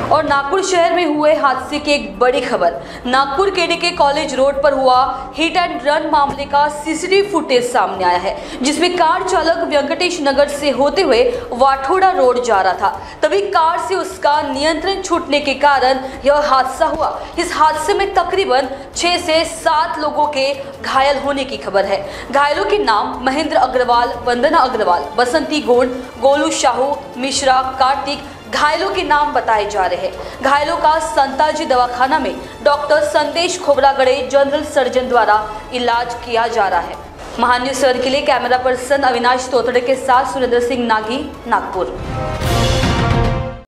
और नागपुर शहर में हुए हादसे की एक बड़ी खबर। नागपुर केडीके कॉलेज रोड पर हुआ हिट एंड रन मामले का सीसीटीवी फुटेज सामने आया है, जिसमें कार चालक वेंकटेश नगर से होते हुए वाठोड़ा रोड जा रहा था। तभी कार से उसका नियंत्रण छूटने के कारण यह हादसा हुआ। इस हादसे में तकरीबन 6 से 7 लोगों के घायल होने की खबर है। घायलों के नाम महेंद्र अग्रवाल, वंदना अग्रवाल, बसंती गोंड, गोलू साहू, मिश्रा, कार्तिक घायलों के नाम बताए जा रहे हैं। घायलों का संताजी दवाखाना में डॉक्टर संदेश खोबरागड़े जनरल सर्जन द्वारा इलाज किया जा रहा है। महान न्यूज़ के लिए कैमरा पर्सन अविनाश तोतड़े के साथ सुरेंद्र सिंह नागी, नागपुर।